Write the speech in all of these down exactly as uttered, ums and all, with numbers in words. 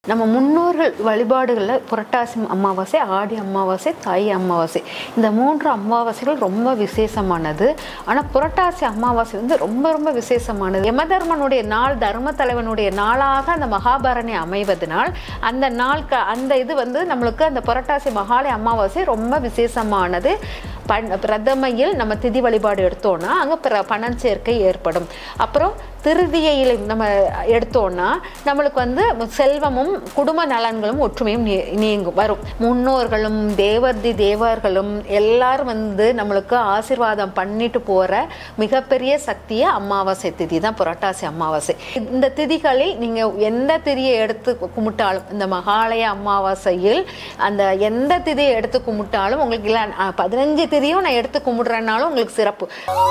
நம்ம முன்னோர்கள் வழிபாடுகளில் புரட்டாசி அமாவாசை, ஆடி அமாவாசை, தை அமாவாசை, இந்த மூன்று அமாவாசைகள் ரொம்ப விசேஷமானது. ஆனால் புரட்டாசி அமாவாசை வந்து ரொம்ப ரொம்ப விசேஷமானது. யமதர்மனுடைய நாள், தர்ம தலைவனுடைய நாளாக அந்த மகாபரணி அமைவதனால் அந்த நாள் அந்த இது வந்து நம்மளுக்கு அந்த புரட்டாசி மகாலய அமாவாசை ரொம்ப விசேஷமானது. பண் பிரதமையில் நம்ம திதி வழிபாடு எடுத்தோன்னா அங்கே பிற பணம் சேர்க்கை ஏற்படும். அப்புறம் திருதியையில் நம்ம எடுத்தோன்னா நம்மளுக்கு வந்து செல்வமும் குடும்ப நலன்களும் ஒற்றுமையும் நீங்கும் வரும். முன்னோர்களும் தேவர்தி தேவர்களும் எல்லாரும் வந்து நம்மளுக்கு ஆசீர்வாதம் பண்ணிட்டு போகிற மிகப்பெரிய சக்தியை அமாவாசை திதி தான் புரட்டாசி அமாவாசை. இந்த திதிகளில் நீங்கள் எந்த திதியை எடுத்து கும்பிட்டாலும், இந்த மகாலய அமாவாசையில் அந்த எந்த திதியை எடுத்து கும்பிட்டாலும் உங்களுக்கு இல்லை பதினஞ்சு திதியும் நான் எடுத்து கும்பிடுறேன்னாலும் உங்களுக்கு சிறப்பு.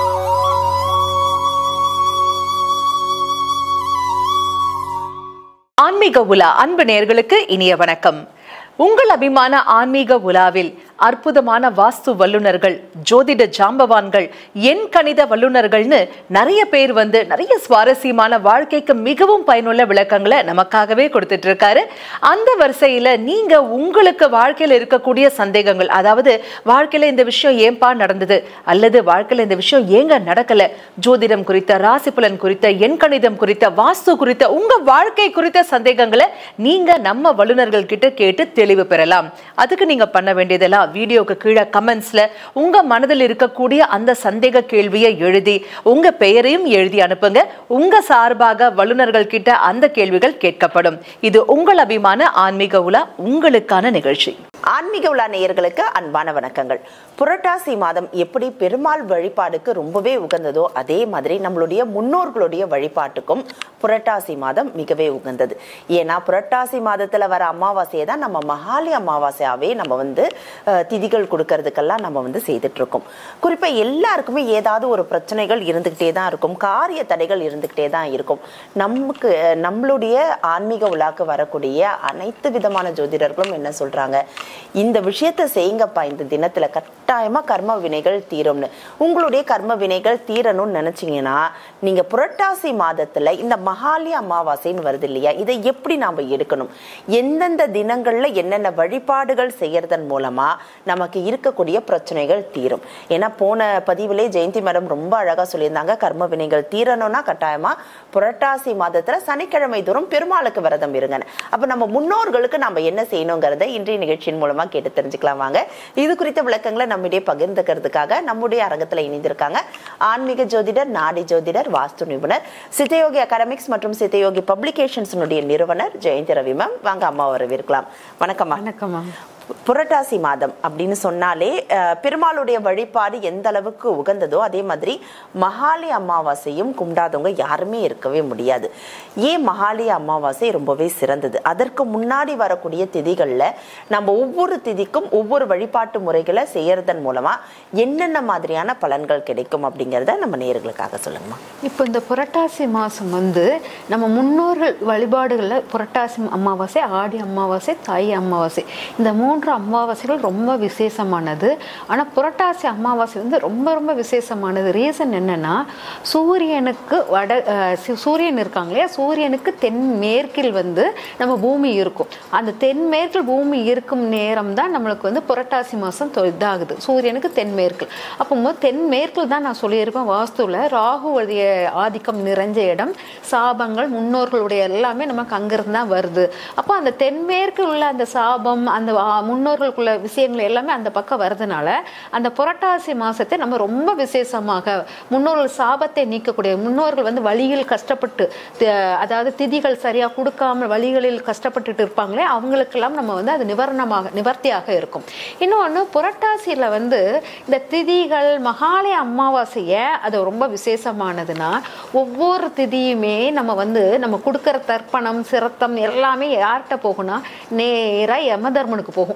ஆன்மீக உலா அன்பு நேயர்களுக்கு இனிய வணக்கம். உங்கள் அபிமான ஆன்மீக உலாவில் அற்புதமான வாஸ்து வல்லுநர்கள், ஜோதிட ஜாம்பவான்கள், எண் கணித வல்லுநர்கள்னு நிறைய பேர் வந்து நிறைய சுவாரஸ்யமான வாழ்க்கைக்கு மிகவும் பயனுள்ள விளக்கங்களை நமக்காகவே கொடுத்துட்டு இருக்காரு. அந்த வரிசையில நீங்க உங்களுக்கு வாழ்க்கையில இருக்கக்கூடிய சந்தேகங்கள், அதாவது வாழ்க்கையில இந்த விஷயம் ஏன்பா நடந்தது, அல்லது வாழ்க்கையில இந்த விஷயம் ஏங்க நடக்கல, ஜோதிடம் குறித்த, ராசி பலன் குறித்த, எண் கணிதம் குறித்த, வாஸ்து குறித்த உங்க வாழ்க்கை குறித்த சந்தேகங்களை நீங்க நம்ம வல்லுநர்கள் கிட்ட கேட்டு தெளிவு பெறலாம். அதுக்கு நீங்க பண்ண வேண்டியதெல்லாம் வீடியோக்கு கீழே கமெண்ட்ஸ்ல உங்க மனதில் இருக்கக்கூடிய அந்த சந்தேக கேள்வியை எழுதி உங்க பெயரையும் எழுதி அனுப்புங்க. உங்க சார்பாக வல்லுநர்கள் கிட்ட அந்த கேள்விகள் கேட்கப்படும். இது உங்கள் அபிமான ஆன்மீக உலா, உங்களுக்கான நிகழ்ச்சி. ஆன்மீக உலா நேயர்களுக்கு அன்பான வணக்கங்கள். புரட்டாசி மாதம் எப்படி பெருமாள் வழிபாடுக்கு ரொம்பவே உகந்ததோ அதே மாதிரி நம்மளுடைய முன்னோர்களுடைய வழிபாட்டுக்கும் புரட்டாசி மாதம் மிகவே உகந்தது. ஏன்னா புரட்டாசி மாதத்துல வர அமாவாசையை தான் நம்ம மகாலய அமாவாசையாவே நம்ம வந்து திதிகள் கொடுக்கறதுக்கெல்லாம் நம்ம வந்து செய்துட்டு இருக்கோம். குறிப்பா எல்லாருக்குமே ஏதாவது ஒரு பிரச்சனைகள் இருந்துகிட்டே தான் இருக்கும், காரிய தடைகள் இருந்துகிட்டே தான் இருக்கும். நமக்கு நம்மளுடைய ஆன்மீக உலாக்கு வரக்கூடிய அனைத்து விதமான ஜோதிடர்களும் என்ன சொல்றாங்க, இந்த விஷயத்த செய்யுங்கப்பா, இந்த தினத்துல கட்டாயமா கர்ம வினைகள் தீரும்னு. உங்களுடைய கர்ம வினைகள் தீரணும்னு நினைச்சீங்கன்னா நீங்க புரட்டாசி மாதத்துல இந்த மகாலய அமாவாசைன்னு வருது இல்லையா, இதை எப்படி நாம எடுக்கணும், எந்தெந்த தினங்கள்ல என்னென்ன வழிபாடுகள் செய்யறதன் மூலமா நமக்கு இருக்கக்கூடிய பிரச்சனைகள் தீரும். ஏன்னா போன பதிவிலே ஜெயந்தி மேடம் ரொம்ப அழகா சொல்லியிருந்தாங்க, கர்ம வினைகள் தீரணும்னா கட்டாயமா புரட்டாசி மாதத்துல சனிக்கிழமை தோறும் பெருமாளுக்கு விரதம் இருங்க. அப்ப நம்ம முன்னோர்களுக்கு நம்ம என்ன செய்யணுங்கிறத இன்றைய நிகழ்ச்சியின் மூலமா கேட்டு தெரிஞ்சுக்கலாம் வாங்க. இது குறித்த விளக்கங்களை நம்மிடையே பகிர்ந்துக்கிறதுக்காக நம்முடைய அரங்கத்துல இணைந்திருக்காங்க ஆன்மீக ஜோதிடர், நாடி ஜோதிடர், வாஸ்து நிபுணர், சித்தயோகி அகாடமிக்ஸ் மற்றும் சித்தயோகி பப்ளிகேஷன்ஸ் நிறுவனர் ஜெயந்தி ரவி மேம். வாங்க அம்மா வரவேற்கலாம். வணக்கம். வணக்கம். புரட்டாசி மாதம் அப்படின்னு சொன்னாலே பெருமாளுடைய வழிபாடு எந்த அளவுக்கு உகந்ததோ அதே மாதிரி மகாலய அமாவாசையும் கும்பிடாதவங்க யாருமே இருக்கவே முடியாது. ஏன் மகாலய அமாவாசை ரொம்பவே சிறந்தது, அதற்கு முன்னாடி வரக்கூடிய திதிகள்ல நம்ம ஒவ்வொரு திதிக்கும் ஒவ்வொரு வழிபாட்டு முறைகளை செய்யறதன் மூலமா என்னென்ன மாதிரியான பலன்கள் கிடைக்கும் அப்படிங்கிறத நம்ம நேயர்களுக்காக சொல்லுங்கம்மா. இப்போ இந்த புரட்டாசி மாதம் வந்து நம்ம முன்னோர்கள் வழிபாடுகளில் புரட்டாசி அமாவாசை, ஆடி அமாவாசை, தை அமாவாசை, இந்த மூன்று அமாவாசைகள் ரொம்ப விசேஷமானது. ஆனால் புரட்டாசி அமாவாசை வந்து ரொம்ப ரொம்ப விசேஷமானது. ரீசன் என்னன்னா, சூரியனுக்கு வட சூரியன் இருக்காங்க இல்லையா, சூரியனுக்கு தென்மேற்கில் வந்து நம்ம பூமி இருக்கும். அந்த தென்மேற்கில் பூமி இருக்கும் நேரம் தான் நம்மளுக்கு வந்து புரட்டாசி மாதம் இதாகுது, சூரியனுக்கு தென்மேற்கில். அப்போ தென்மேற்கில் தான் நான் சொல்லியிருப்பேன் வாஸ்துவில் ராகுவுடைய ஆதிக்கம் நிறைஞ்ச இடம், சாபங்கள் முன்னோர்களுடைய எல்லாமே நமக்கு அங்கிருந்து தான் வருது. அப்போ அந்த தென்மேற்கில் உள்ள அந்த சாபம், அந்த முன்னோர்களுக்குள்ள விஷயங்கள் எல்லாமே அந்த பக்கம் வருதுனால அந்த புரட்டாசி மாசத்தை நம்ம ரொம்ப விசேஷமாக முன்னோர்கள் சாபத்தை நீக்கக்கூடிய, முன்னோர்கள் வந்து வழியில் கஷ்டப்பட்டு, அதாவது திதிகள் சரியா கொடுக்காம வழிகளில் கஷ்டப்பட்டுட்டு இருப்பாங்களே அவங்களுக்கெல்லாம் நம்ம வந்து அது நிவாரணமாக நிவர்த்தியாக இருக்கும். இன்னொன்று புரட்டாசியில வந்து இந்த திதிகள் மகாலய அமாவாசையை அது ரொம்ப விசேஷமானதுன்னா ஒவ்வொரு திதியுமே நம்ம வந்து நம்ம கொடுக்குற தர்ப்பணம் சிரத்தம் எல்லாமே யார்கிட்ட போகும்னா நேராக யமதர்மனுக்கு போகும்.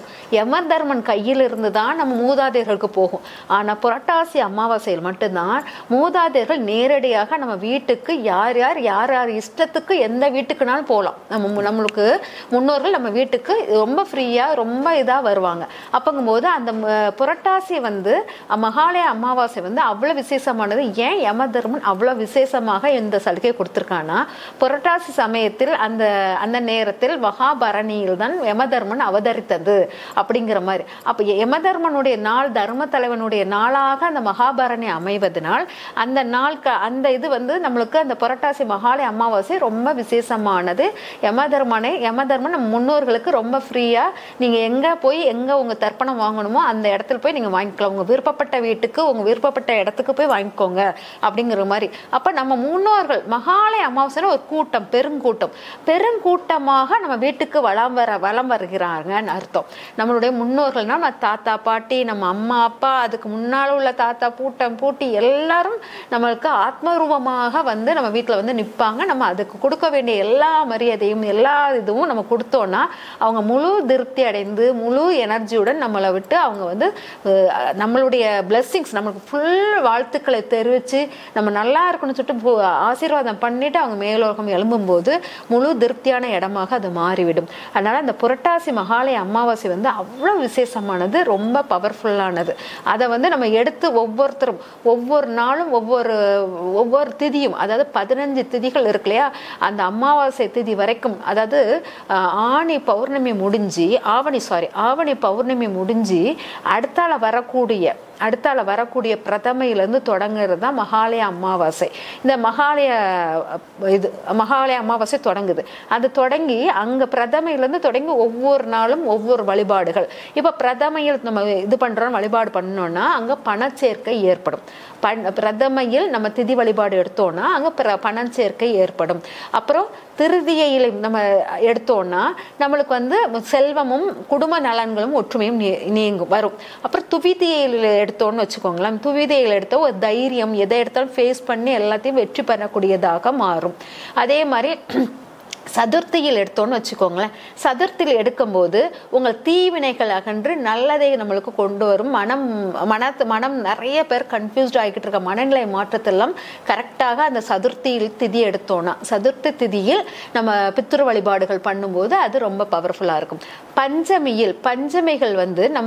போகும். யம தர்மன் கையில் இருந்து தான் நம்ம மூதாதையர்களுக்கு போகும். ஆனா புரட்டாசி அமாவாசையில் மட்டும்தான் மூதாதையர்கள் நேரடியாக நம்ம வீட்டுக்கு யார் யார் யார் யார் இஷ்டத்துக்கு எந்த வீட்டுக்குனாலும் போகலாம். நம்ம நம்மளுக்கு முன்னோர்கள் நம்ம வீட்டுக்கு ரொம்ப ஃப்ரீயா ரொம்ப இதா வருவாங்க. அப்பங்கும்போது அந்த புரட்டாசி வந்து மகாலய அமாவாசை வந்து அவ்வளவு விசேஷமானது. ஏன் யம தர்மன் அவ்வளவு விசேஷமாக இந்த சலுகை கொடுத்திருக்கானா, புரட்டாசி சமயத்தில் அந்த அந்த நேரத்தில் மகாபரணியில் தான் யமதர்மன் அவதரித்தது அப்படிங்கிற மாதிரி. அப்ப யமதர்மனுடைய நாள் தர்ம தலைவனுடைய நாளாக அந்த மகாபரணி அமைவதனால் அந்த நாள் அந்த இது வந்து நம்மளுக்கு அந்த புரட்டாசி மகாலய அமாவாசை ரொம்ப விசேஷமானது. யமதர்மனை யமதர்மன் நம்ம முன்னோர்களுக்கு ரொம்ப ஃப்ரீயா நீங்க எங்க போய் எங்க உங்க தர்ப்பணம் வாங்கணுமோ அந்த இடத்துல போய் நீங்க வாங்கிக்கலாம். உங்க விருப்பப்பட்ட வீட்டுக்கு உங்க விருப்பப்பட்ட இடத்துக்கு போய் வாங்கிக்கோங்க அப்படிங்கிற மாதிரி. அப்ப நம்ம முன்னோர்கள் மகாலய அமாவாசை ஒரு கூட்டம் பெருங்கூட்டம் பெருங்கூட்டமாக நம்ம வீட்டுக்கு வளம் வர வளம் வருகிறாங்கன்னு அர்த்தம். நம்மளுடைய முன்னோர்கள்னா நம்ம தாத்தா பாட்டி நம்ம அம்மா அப்பா அதுக்கு முன்னால உள்ள தாத்தா பூட்டம் பூட்டி எல்லாரும் நம்மளுக்கு ஆத்மரூபமாக வந்து நம்ம வீட்டுல வந்து நிற்பாங்க. நம்ம அதுக்கு கொடுக்க வேண்டிய எல்லா மரியாதையும் எல்லா இதுவும் நம்ம கொடுத்தோம்னா அவங்க முழு திருப்தி அடைந்து முழு எனர்ஜியுடன் நம்மளை விட்டு அவங்க வந்து நம்மளுடைய பிளெஸ்ஸிங்ஸ் நம்மளுக்கு ஃபுல் வாழ்த்துக்களை தெரிவிச்சு நம்ம நல்லா இருக்குன்னு சொல்லிட்டு ஆசீர்வாதம் பண்ணிட்டு அவங்க மேலோகம் எழும்பும் போது முழு திருப்தியான இடமாக அது மாறிவிடும். அதனால அந்த புரட்டாசி மகாலய அமாவாசை வந்து அவ்வளவு விசேஷமானது, ரொம்ப பவர்ஃபுல்லானது. அதை வந்து நம்ம எடுத்து ஒவ்வொருத்தரும் ஒவ்வொரு நாளும் ஒவ்வொரு ஒவ்வொரு திதியும், அதாவது பதினஞ்சு திதிகள் இருக்கு இல்லையா, அந்த அமாவாசை திதி வரைக்கும், அதாவது ஆணி பௌர்ணமி முடிஞ்சு ஆவணி சாரி ஆவணி பௌர்ணமி முடிஞ்சு அடுத்தால வரக்கூடிய அடுத்தால வரக்கூடிய பிரதமையிலிருந்து தொடங்குறது தான் மகாலய அமாவாசை. இந்த மகாலய இது மகாலய அமாவாசை தொடங்குது. அது தொடங்கி அங்க பிரதமையிலிருந்து தொடங்கி ஒவ்வொரு நாளும் ஒவ்வொரு வழிபாடுகள். இப்ப பிரதமையில் நம்ம இது பண்றோம் வழிபாடு பண்ணோம்னா அங்க பணச்சேர்க்கை ஏற்படும். பண் பிரதமையில் நம்ம திதி வழிபாடு எடுத்தோம்னா அங்க பணச்சேர்க்கை ஏற்படும். அப்புறம் திருதியையில் நம்ம எடுத்தோம்னா நம்மளுக்கு வந்து செல்வமும் குடும்ப நலன்களும் ஒற்றுமையும் நீங்கும் வரும். அப்புறம் துவிதியையில் எடுத்தோம்னு வச்சுக்கோங்களேன், துவிதியையில் எடுத்த ஒரு தைரியம் எதை எடுத்தாலும் ஃபேஸ் பண்ணி எல்லாத்தையும் வெற்றி பெறக்கூடியதாக மாறும். அதே மாதிரி சதுர்த்தியில் எடுத்தோன்னு வச்சுக்கோங்களேன், சதுர்த்தியில் எடுக்கும்போது உங்கள் தீவினைகள் அகன்று நல்லதை நம்மளுக்கு கொண்டு வரும். மனம் மன மனம் நிறைய பேர் கன்ஃபியூஸ்ட் ஆகிக்கிட்டு இருக்க மனநிலை மாற்றத்தெல்லாம் கரெக்டாக அந்த சதுர்த்தியில் திதி எடுத்தோன்னா, சதுர்த்தி திதியில் நம்ம பித்ரு வழிபாடுகள் பண்ணும்போது அது ரொம்ப பவர்ஃபுல்லாக இருக்கும். பஞ்சமியில் பஞ்சமிகள் வந்து நம்ம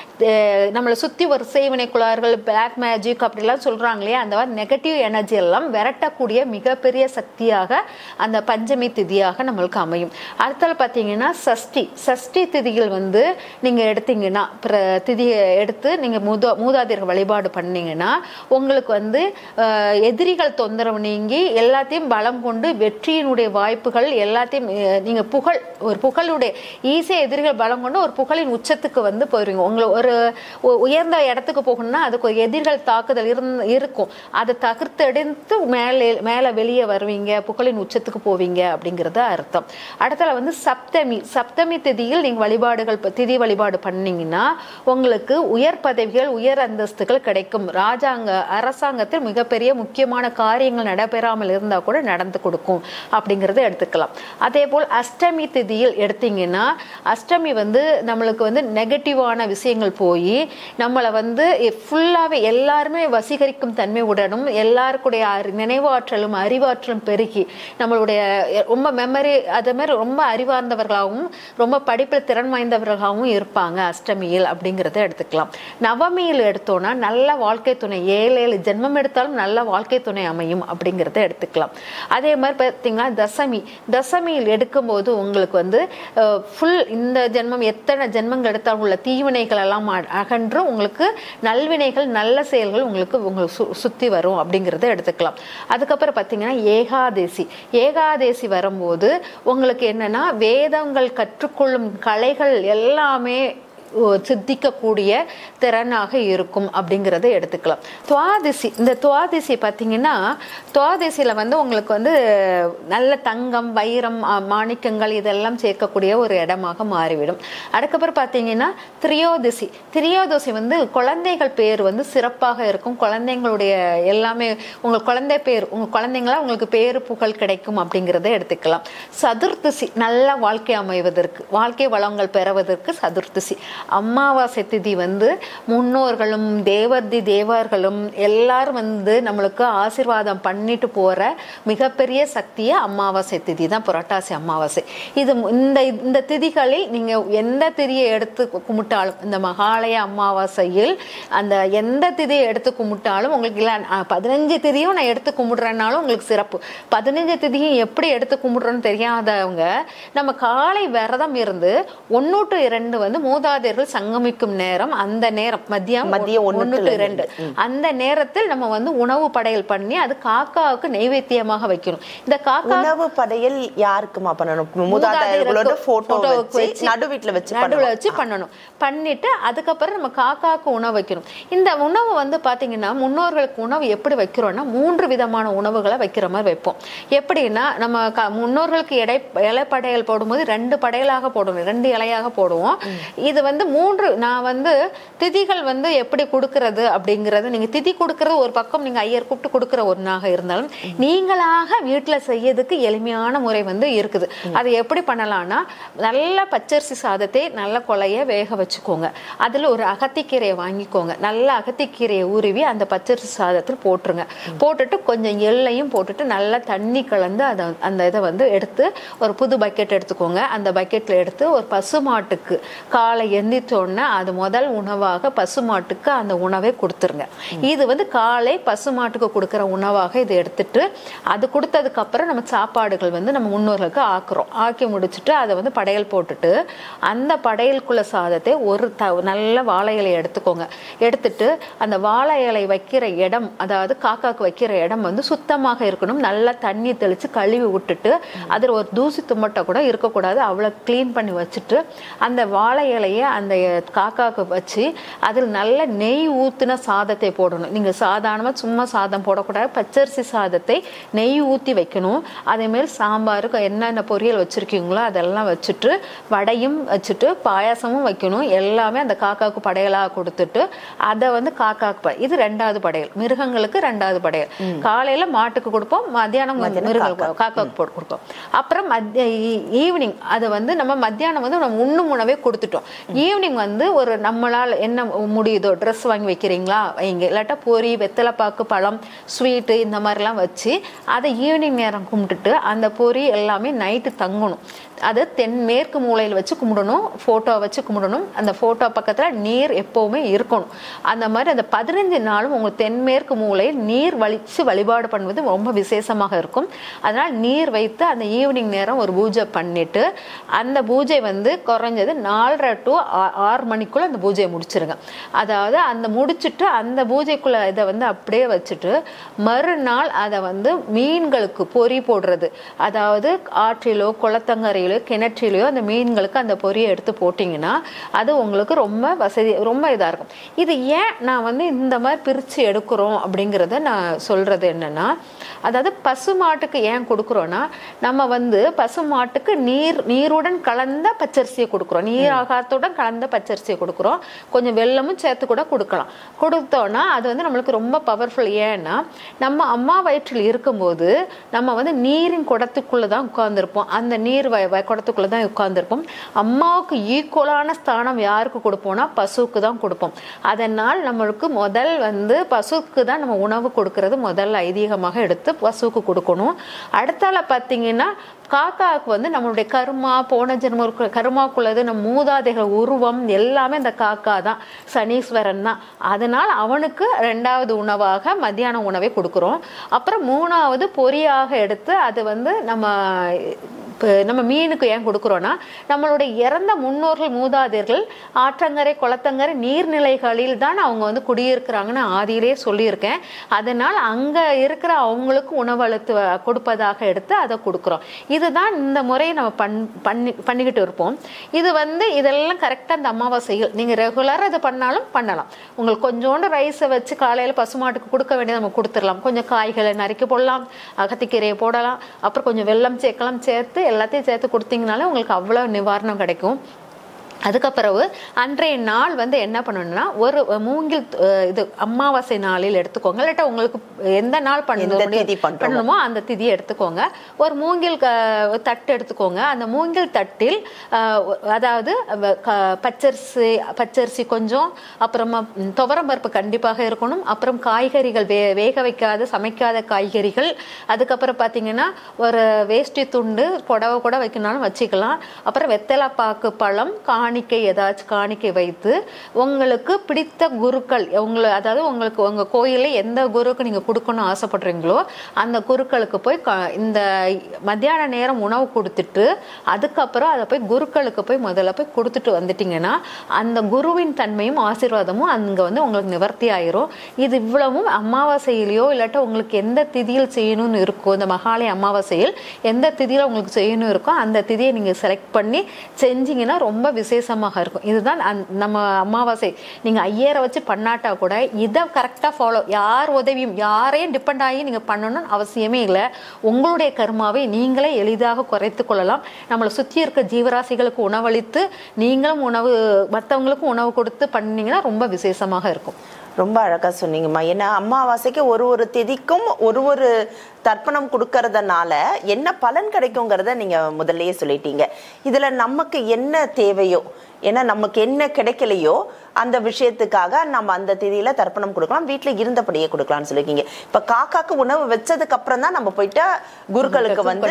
நம்மளை சுற்றி ஒரு செய்வினை குளார்கள் பிளாக் மேஜிக் அப்படிலாம் சொல்கிறாங்க இல்லையா, அந்த மாதிரி நெகட்டிவ் எனர்ஜி எல்லாம் விரட்டக்கூடிய மிகப்பெரிய சக்தியாக அந்த பஞ்சமி திதியாக நம்மளுக்கு அமையும். அடுத்தால பாத்தீங்கன்னா சஷ்டி சஷ்டி திதிகள் வந்து நீங்க எடுத்தீங்கன்னா திதியை எடுத்து நீங்க மூதா மூதாதையர்கள் வழிபாடு பண்ணீங்கன்னா உங்களுக்கு வந்து எதிரிகள் தொந்தரவு நீங்கி எல்லாத்தையும் பலம் கொண்டு வெற்றியினுடைய வாய்ப்புகள் எல்லாத்தையும் நீங்க புகழ் ஒரு புகழுடைய ஈஸியா எதிரிகள் பலம் கொண்டு ஒரு புகழின் உச்சத்துக்கு வந்து போயிருவீங்க. உங்களை ஒரு உயர்ந்த இடத்துக்கு போகணும்னா அதுக்கு ஒரு எதிரிகள் தாக்குதல் இருக்கும், அதை தகர்த்தெடுத்து மேலே மேல வெளியே வருவீங்க, புகழின் உச்சத்துக்கு போவீங்க அப்படிங்கிறது அர்த்தம். அடுத்தல வந்து சப்தமி சப்தமி திதியில் நீங்க வழிபாடுகள் திதி வழிபாடு பண்ணீங்கன்னா உங்களுக்கு உயர் பதவிகள் உயர் அந்தஸ்துகள் கிடைக்கும். ராஜாங்க அரசாங்கத்தில் மிகப்பெரிய முக்கியமான காரியங்கள் நடைபெறாமல் இருந்தா கூட நடந்து கொடுக்கும் அப்படிங்கறத எடுத்துக்கலாம். அதே போல் அஷ்டமி திதியில் எடுத்தீங்கன்னா அஷ்டமி வந்து நம்மளுக்கு வந்து நெகட்டிவான விஷயங்கள் போய் நம்மளை வந்து ஃபுல்லாவே எல்லாருமே வசீகரிக்கும் தன்மை உடனும் எல்லாருக்குடைய நினைவாற்றலும் அறிவாற்றலும் பெருகி நம்மளுடைய ரொம்ப மெமரி அதே மாதிரி ரொம்ப அறிவார்ந்தவர்களாகவும் ரொம்ப படிப்பில் திறன் வாய்ந்தவர்களாகவும் இருப்பாங்க அஷ்டமியில் அப்படிங்கிறத எடுத்துக்கலாம். நவமியில் எடுத்தோம்னா நல்ல வாழ்க்கை துணை, ஏழு ஏழு ஜென்மம் எடுத்தாலும் நல்ல வாழ்க்கை துணை அமையும் அப்படிங்கிறத எடுத்துக்கலாம். அதே மாதிரி பார்த்தீங்கன்னா தசமி தசமியில் எடுக்கும்போது உங்களுக்கு வந்து ஃபுல் இந்த ஜென்மம் எத்தனை ஜென்மங்கள் எடுத்தாலும் உள்ள தீவினைகள் எல்லாம் அகன்று உங்களுக்கு நல்வினைகள் நல்ல செயல்கள் உங்களுக்கு உங்களுக்கு சுத்தி வரும் அப்படிங்கிறத எடுத்துக்கலாம். அதுக்கப்புறம் பார்த்தீங்கன்னா ஏகாதேசி ஏகாதேசி வரும்போது உங்களுக்கு என்னன்னா வேதங்கள் கற்றுக்கொள்ளும் கலைகள் எல்லாமே சித்திக்கக்கூடிய திறனாக இருக்கும் அப்படிங்கிறத எடுத்துக்கலாம். துவாதிசி, இந்த துவாதிசி பார்த்தீங்கன்னா துவாதிசியில் வந்து உங்களுக்கு வந்து நல்ல தங்கம், வைரம், மாணிக்கங்கள் இதெல்லாம் சேர்க்கக்கூடிய ஒரு இடமாக மாறிவிடும். அதுக்கப்புறம் பார்த்தீங்கன்னா திரியோதசி. திரியோதசி வந்து குழந்தைகள் பேர் வந்து சிறப்பாக இருக்கும். குழந்தைங்களுடைய எல்லாமே உங்கள் குழந்தை பேர் உங்கள் குழந்தைங்களா உங்களுக்கு பேரு புகழ் கிடைக்கும் அப்படிங்கிறத எடுத்துக்கலாம். சதுர்த்தசி நல்ல வாழ்க்கை அமைவதற்கு, வாழ்க்கை வளங்கள் பெறுவதற்கு சதுர்த்தசி. அமாவாசை திதி வந்து முன்னோர்களும் தேவதி தேவர்களும் எல்லாரும் வந்து நம்மளுக்கு ஆசீர்வாதம் பண்ணிட்டு போற மிகப்பெரிய சக்தியே அமாவாசை திதி தான், புரட்டாசி அமாவாசை. இது இந்த இந்த திதிகளில் நீங்க எந்த திதியை எடுத்து கும்பிட்டாலும், இந்த மகாலய அமாவாசையில் அந்த எந்த திதியை எடுத்து கும்பிட்டாலும் உங்களுக்கு இல்லை பதினஞ்சு திதியும் நான் எடுத்து கும்பிடுறேன்னாலும் உங்களுக்கு சிறப்பு. பதினஞ்சு திதியும் எப்படி எடுத்து கும்பிடுறோன்னு தெரியாதவங்க நம்ம காலை விரதம் இருந்து ஒன்னு டு இரண்டு வந்து மூதாதையர்கள் சங்கமிக்கும் நேரம், அந்த நேரம் மதியம் மதியம் ஒன்னு டு இரண்டு அந்த நேரத்தில் நம்ம வந்து உணவு படையல் பண்ணி அது காக்காவுக்கு நைவேத்தியமாக வைக்கணும். இந்த காக்கா உணவு படையல் யாருக்குமா பண்ணணும்? மூதாதையர்களோட போட்டோ வச்சு நடுவீட்ல வச்சு நடுவுல வச்சு பண்ணணும். பண்ணிட்டு அதுக்கப்புறம் நம்ம காக்காவுக்கு உணவு வைக்கணும். இந்த உணவு வந்து பாத்தீங்கன்னா முன்னோர்களுக்கு உணவு எப்படி வைக்கிறோம்னா மூன்று விதமான உணவுகளை வைக்கிற மாதிரி வைப்போம். எப்படின்னா நம்ம முன்னோர்களுக்கு எடை இலை படையல் போடும்போது ரெண்டு படையலாக போடுவோம், ரெண்டு இலையாக போடுவோம். இது வந்து மூன்று நான் வந்து திதிகள் வந்து எப்படி கொடுக்கறது அப்படிங்கறது, நீங்க திதி கொடுக்கறது ஒரு பக்கம் நீங்க ஐயர் கூப்பிட்டு கொடுக்கற ஒன்னாக இருந்தாலும் நீங்களாக வீட்டுல செய்யறதுக்கு எளிமையான முறை வந்து இருக்குது. அது எப்படி பண்ணலாம்னா நல்ல பச்சரிசி சாதத்தை நல்ல கொலைய வேக வச்சுக்கோங்க. அதுல ஒரு அகத்திக்கீரையை வாங்கிக்கோங்க. நல்ல அகத்திக்கீரையை உருவி அந்த பச்சரிசி சாதத்தில் போட்டுருங்க. போட்டுட்டு கொஞ்சம் எள்ளையும் போட்டுட்டு நல்லா தண்ணி கலந்து அதை அந்த இதை வந்து எடுத்து ஒரு புது பக்கெட் எடுத்துக்கோங்க. அந்த பக்கெட்ல எடுத்து ஒரு பசுமாட்டுக்கு காலை எந்திரிச்சோடனே அது முதல் உணவாக பசுமாட்டுக்கு அந்த உணவை கொடுத்துருங்க. இது வந்து காலை பசுமாட்டுக்கு கொடுக்குற உணவாக இதை எடுத்துட்டு அது கொடுத்ததுக்கு அப்புறம் நம்ம சாப்பாடுகள் வந்து நம்ம முன்னோர்களுக்கு ஆக்குறோம். ஆக்கி முடிச்சுட்டு அதை வந்து படையல் போட்டுட்டு அந்த படையலுக்குள்ள சாதத்தை ஒரு த நல்ல வாழை இலையை எடுத்துக்கோங்க. எடுத்துட்டு அந்த வாழை இலை வைக்கிற இடம், அதாவது காக்காக்கு வைக்கிற இடம் வந்து சுத்தமாக இருக்கணும். நல்லா தண்ணி தெளிச்சு கழுவி விட்டுட்டு அதில் ஒரு தூசி தும்மட்டை கூட இருக்கக்கூடாது. அவ்வளோ கிளீன் பண்ணி வச்சுட்டு அந்த வாழை இலையை அந்த காக்காவுக்கு வச்சு அதில் நல்ல நெய் ஊற்றின சாதத்தை போடணும். நீங்கள் சாதாரணமாக சும்மா சாதம் போடக்கூடாது. பச்சரிசி சாதத்தை நெய் ஊற்றி வைக்கணும். அதேமாரி சாம்பாருக்கு என்னென்ன பொரியல் வச்சுருக்கீங்களோ அதெல்லாம் வச்சுட்டு வடையும் வச்சுட்டு பாயாசமும் வைக்கணும். எல்லாமே அந்த காக்காவுக்கு படையலாக கொடுத்துட்டு அதை வந்து காக்காவுக்கு இது ரெண்டாவது படையல், மிருகங்களுக்கு ரெண்டாவது படையல். காலையில் மாட்டுக்கு கொடுப்போம், மத்தியானம் மிருகங்களுக்கு காக்காவுக்கு போட்டு கொடுப்போம். அப்புறம் மத்திய ஈவினிங் அதை வந்து நம்ம மத்தியானம் வந்து நம்ம உண்ணும் உணவே கொடுத்துட்டோம். ஈவினிங் வந்து ஒரு நம்மளால் என்ன முடியுதோ ட்ரெஸ் வாங்கி வைக்கிறீங்களா வைங்க, இல்லாட்டா பொரி, வெத்தலைப்பாக்கு, பழம், ஸ்வீட்டு இந்த மாதிரிலாம் வச்சு அதை ஈவினிங் நேரம் கும்பிட்டுட்டு அந்த பொரி எல்லாமே நைட்டு தங்கணும். அது தென்மேற்கு மூலையில் வச்சு கும்பிடணும். ஃபோட்டோ வச்சு கும்பிடணும். அந்த ஃபோட்டோ பக்கத்தில் நீர் எப்போவுமே இருக்கணும். அந்த மாதிரி அந்த பதினஞ்சு நாளும் உங்கள் தென்மேற்கு மூலையில் நீர் வலிச்சு வழிபாடு பண்ணுவது ரொம்ப விசேஷமாக இருக்கும். அதனால் நீர் வைத்து அந்த ஈவினிங் நேரம் ஒரு பூஜை பண்ணிட்டு அந்த பூஜை வந்து குறைஞ்சது நாலரை டு ஆறு மணிக்குள்ள அந்த பூஜையை முடிச்சிருங்க. அதாவது அந்த முடிச்சுட்டு அந்த பூஜைக்குள்ள இதை வந்து அப்படியே வச்சுட்டு மறுநாள் அதை வந்து மீன்களுக்கு பொறி போடுறது, அதாவது ஆற்றிலோ குளத்தங்கரையிலோ கிணற்றிலையோ அந்த மீன்களுக்கு அந்த பொரியை எடுத்து போட்டிங்கன்னா அது உங்களுக்கு ரொம்ப வசதி, ரொம்ப இதாக இருக்கும். இது ஏன் நான் வந்து இந்த மாதிரி பிரித்து எடுக்கிறோம் அப்படிங்கிறத நான் சொல்கிறது என்னென்னா, அதாவது பசு மாட்டுக்கு ஏன் கொடுக்குறோன்னா நம்ம வந்து பசு மாட்டுக்கு நீர் நீருடன் கலந்த பச்சரிசியை கொடுக்குறோம், நீர் ஆகாரத்துடன் கலந்த பச்சரிசியை கொடுக்குறோம். கொஞ்சம் வெல்லமும் சேர்த்து கூட கொடுக்கலாம். கொடுத்தோன்னா அது வந்து நம்மளுக்கு ரொம்ப பவர்ஃபுல். ஏன்னா நம்ம அம்மா வயிற்றில் இருக்கும்போது நம்ம வந்து நீரின் குடத்துக்குள்ளே தான் உட்கார்ந்துருப்போம். அந்த நீர் குடத்துக்குள்ள தான் உட்கார்ந்துருப்போம். அம்மாவுக்கு ஈக்குவலான ஸ்தானம் யாருக்கு கொடுப்போம்னா பசுவுக்கு தான் கொடுப்போம். அதனால் நம்மளுக்கு முதல் வந்து பசுக்கு தான் நம்ம உணவு கொடுக்கறது முதல் ஐதீகமாக எடுத்து பசுவுக்கு கொடுக்கணும். அடுத்தால பார்த்தீங்கன்னா காக்காவுக்கு வந்து நம்மளுடைய கருமா, போன ஜென்ம கருமாக்குள்ளது நம்ம மூதாதைகள் உருவம் எல்லாமே இந்த காக்கா தான், சனீஸ்வரன் தான். அதனால் அவனுக்கு ரெண்டாவது உணவாக மத்தியான உணவை கொடுக்குறோம். அப்புறம் மூணாவது பொரியாக எடுத்து அது வந்து நம்ம நம்ம மீனுக்கு ஏன் கொடுக்குறோன்னா நம்மளுடைய இறந்த முன்னோர்கள் மூதாதையர்கள் ஆற்றங்கரை குளத்தங்கரை நீர்நிலைகளில் தான் அவங்க வந்து குடியிருக்கிறாங்கன்னு ஆதியிலே சொல்லியிருக்கேன். அதனால் அங்கே இருக்கிற அவங்களுக்கு உணவு அளித்து கொடுப்பதாக எடுத்து அதை கொடுக்குறோம். இதுதான் இந்த முறையை நம்ம பண் பண்ணி பண்ணிக்கிட்டு இருப்போம். இது வந்து இதெல்லாம் கரெக்டாக இந்த அமாவாசைகள் நீங்கள் ரெகுலராக இதை பண்ணாலும் பண்ணலாம். உங்களுக்கு கொஞ்சோண்டு ரைஸை வச்சு காலையில் பசுமாட்டுக்கு கொடுக்க வேண்டியது நம்ம கொடுத்துடலாம். கொஞ்சம் காய்களை நறுக்கி போடலாம், அகத்திக்கீரையை போடலாம், அப்புறம் கொஞ்சம் வெல்லம் சேர்க்கலாம். சேர்த்து எல்லாத்தையும் சேர்த்து கொடுத்தீங்கனாலே உங்களுக்கு அவ்வளோ நிவாரணம் கிடைக்கும். அதுக்கப்புறவு அன்றைய நாள் வந்து என்ன பண்ணணும்னா ஒரு மூங்கில் இது அமாவாசை நாளில் எடுத்துக்கோங்க. இல்லாட்டா உங்களுக்கு எந்த நாள் பண்ணணுமோ அந்த திதியை எடுத்துக்கோங்க. ஒரு மூங்கில் தட்டு எடுத்துக்கோங்க. அந்த மூங்கில் தட்டில் அதாவது பச்சரிசி பச்சரிசி கொஞ்சம், அப்புறமா துவரம் பருப்பு கண்டிப்பாக இருக்கணும், அப்புறம் காய்கறிகள் வே வேக வைக்காத சமைக்காத காய்கறிகள், அதுக்கப்புறம் பார்த்தீங்கன்னா ஒரு வேஷ்டி துண்டு புடவை கூட வைக்கணும்னாலும் வச்சுக்கலாம். அப்புறம் வெத்தலை பாக்கு பழம் காணிக்கை ஏதாச்சும் காணிக்கை வைத்து உங்களுக்கு பிடித்த குருக்கள் உங்களை அதாவது உங்களுக்கு உங்க கோயில எந்த குருக்கு நீங்க கொடுக்கணும்னு ஆசைப்படுறீங்களோ அந்த குருக்களுக்கு போய் இந்த மத்தியான நேரம் உணவு கொடுத்துட்டு அதுக்கப்புறம் அதை போய் குருக்களுக்கு போய் முதல்ல போய் கொடுத்துட்டு வந்துட்டீங்கன்னா அந்த குருவின் தன்மையும் ஆசீர்வாதமும் அங்க வந்து உங்களுக்கு நிவர்த்தி ஆயிரும். இது இவ்வளவும் அமாவாசையிலையோ இல்லாட்ட உங்களுக்கு எந்த திதியில் செய்யணும்னு இருக்கோ, இந்த மகாலய அமாவாசையில் எந்த திதியில உங்களுக்கு செய்யணும் இருக்கோ அந்த திதியை நீங்க செலக்ட் பண்ணி செஞ்சீங்கன்னா ரொம்ப விசேஷமாக இருக்கும். இதுதான் நம்ம அமாவாசை. நீங்க ஐயரை வச்சு பண்ணாட்டா கூட இதை கரெக்டா ஃபாலோ, யார் உதவியும் யாரையும் டிபெண்ட் ஆகி நீங்க பண்ணணும்னு அவசியமே இல்லை. உங்களுடைய கர்மாவை நீங்களே எளிதாக குறைத்து கொள்ளலாம். நம்மளை சுற்றி இருக்க ஜீவராசிகளுக்கு உணவளித்து நீங்களும் உணவு மற்றவங்களுக்கும் உணவு கொடுத்து பண்ணீங்கன்னா ரொம்ப விசேஷமாக இருக்கும். ரொம்ப அழகா சொன்னீங்கம்மா. ஏன்னா அமாவாசைக்கு ஒரு ஒரு திதிக்கும் ஒரு ஒரு தர்ப்பணம் கொடுக்கறதுனால என்ன பலன் கிடைக்குங்கிறத நீங்க முதல்லயே சொல்லிட்டீங்க. இதுல நமக்கு என்ன தேவையோ, ஏன்னா நமக்கு என்ன கிடைக்கலையோ அந்த விஷயத்துக்காக நம்ம அந்த திதியில தர்ப்பணம் கொடுக்கலாம், வீட்டுல இருந்தபடியே கொடுக்கலாம்னு சொல்லிருக்கீங்க. இப்ப காக்காக்கு உணவு வச்சதுக்கு அப்புறம் தான் நம்ம போயிட்டு குருக்களுக்கு வந்து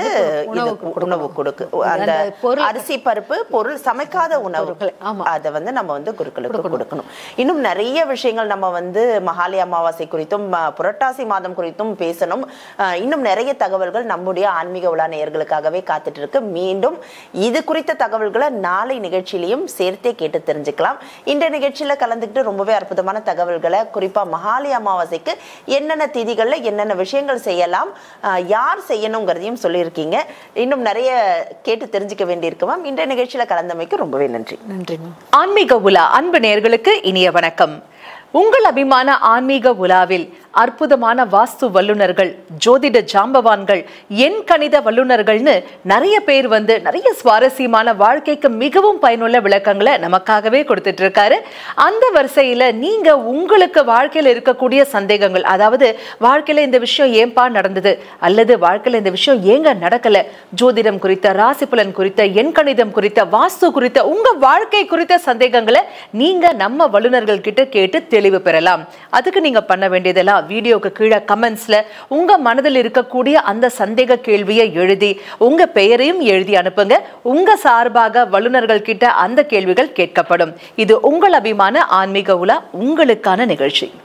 உணவு கொடுக்கு அந்த அரிசி பருப்பு பொருள் சமைக்காத உணவு அதை வந்து நம்ம வந்து குருக்களுக்கு கொடுக்கணும். இன்னும் நிறைய விஷயங்கள் நம்ம வந்து மகாலய அமாவாசை குறித்தும் புரட்டாசி மாதம் குறித்தும் பேசணும். இன்னும் நிறைய தகவல்கள் நம்முடைய ஆன்மீக உலா நேயர்களுக்காகவே காத்துட்டு இருக்கு. மீண்டும் இது குறித்த தகவல்களை நாளை நிகழ்ச்சியிலையும் சேர்த்தே கேட்டு தெரிஞ்சுக்கலாம். இந்த நிகழ்ச்சியில கலந்துக்கிட்டு ரொம்பவே அற்புதமான தகவல்களை, குறிப்பா மகாலய அமாவாசைக்கு என்னென்ன திதிகள்ல என்னென்ன விஷயங்கள் செய்யலாம், யார் செய்யணுங்கிறதையும் சொல்லியிருக்கீங்க. இன்னும் நிறைய கேட்டு தெரிஞ்சுக்க வேண்டியிருக்குமா. இந்த நிகழ்ச்சியில கலந்தமைக்கு ரொம்பவே நன்றி. நன்றி. ஆன்மீக உலா அன்பு நேயர்களுக்கு இனிய வணக்கம். உங்கள் அபிமான ஆன்மீக உலாவில் அற்புதமான வாஸ்து வல்லுநர்கள், ஜோதிட ஜாம்பவான்கள், எண் கணித வல்லுநர்கள்னு நிறைய பேர் வந்து நிறைய சுவாரஸ்யமான வாழ்க்கைக்கு மிகவும் பயனுள்ள விளக்கங்களை நமக்காகவே கொடுத்துட்டு இருக்காரு. அந்த வரிசையில நீங்க உங்களுக்கு வாழ்க்கையில இருக்கக்கூடிய சந்தேகங்கள், அதாவது வாழ்க்கையில இந்த விஷயம் ஏன்பா நடந்தது அல்லது வாழ்க்கையில இந்த விஷயம் ஏங்க நடக்கல, ஜோதிடம் குறித்த, ராசி பலன் குறித்த, எண் கணிதம் குறித்த, வாஸ்து குறித்த உங்க வாழ்க்கை குறித்த சந்தேகங்களை நீங்க நம்ம வல்லுநர்கள் கிட்ட கேட்டு தெளிவு பெறலாம். அதுக்கு நீங்க பண்ண வேண்டியதெல்லாம் வீடியோக்கு கீழே கமெண்ட்ஸ்ல உங்க மனதில் இருக்கக்கூடிய அந்த சந்தேக கேள்வியை எழுதி உங்க பெயரையும் எழுதி அனுப்புங்க. உங்க சார்பாக வல்லுநர்கள் கிட்ட அந்த கேள்விகள் கேட்கப்படும். இது உங்கள் அபிமான ஆன்மீக உலா, உங்களுக்கான நிகழ்ச்சி.